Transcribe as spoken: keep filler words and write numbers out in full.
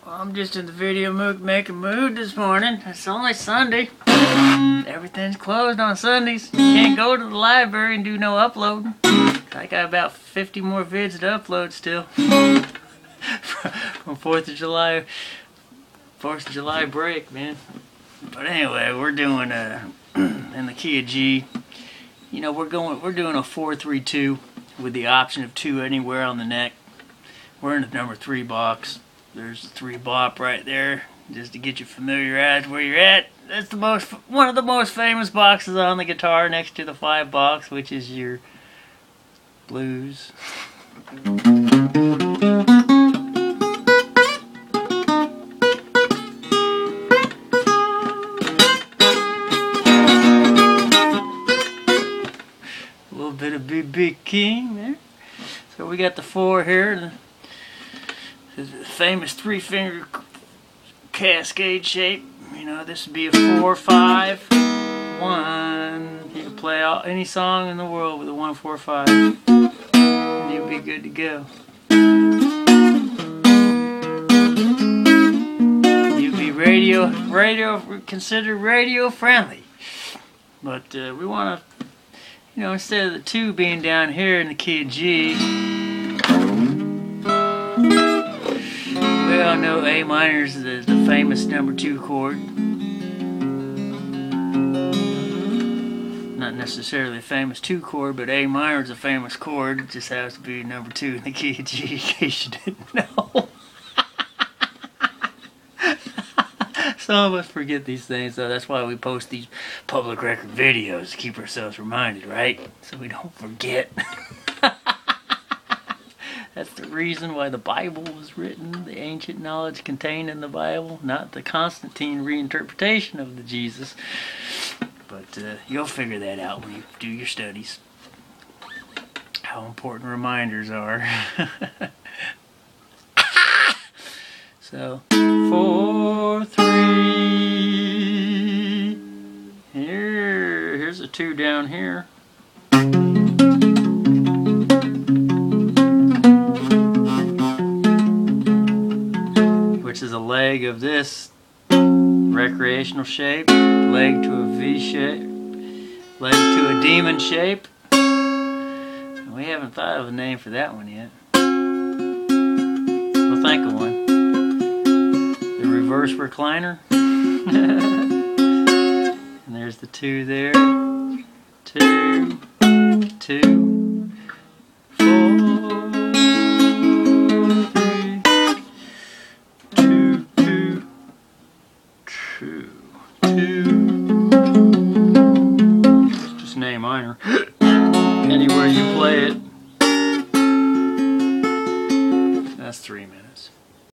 Well, I'm just in the video mood making mood this morning. It's only Sunday. Everything's closed on Sundays. You can't go to the library and do no uploading. I got about fifty more vids to upload still. From fourth of July. fourth of July break, man. But anyway, we're doing uh in the key of G. You know, we're going we're doing a four three two with the option of two anywhere on the neck. We're in the number three box. There's a three bop right there, just to get you familiarized where you're at. That's the most one of the most famous boxes on the guitar, next to the five box, which is your blues. A little bit of B B King there. So we got the four here. The famous three-finger cascade shape. You know, this would be a four, five, one. You can play all, any song in the world with a one, four, five. And you'll be good to go. You'll be radio, radio, considered radio friendly. But uh, we want to, you know, instead of the two being down here in the key of G. We all know A minor is the, the famous number two chord. Not necessarily a famous two chord, but A minor is a famous chord. It just has to be number two in the key of G, in case you didn't know. Some of us forget these things, though. That's why we post these public record videos, to keep ourselves reminded, right? So we don't forget. That's the reason why the Bible was written, the ancient knowledge contained in the Bible, not the Constantine reinterpretation of the Jesus. But uh, you'll figure that out when you do your studies. How important reminders are. So, four, three. Here, here's a two down here. Which is a leg of this recreational shape, leg to a V shape, leg to a demon shape. We haven't thought of a name for that one yet. We'll think of one. The reverse recliner. And there's the two there. Two, two. Just an A minor. Anywhere you play it. That's three minutes.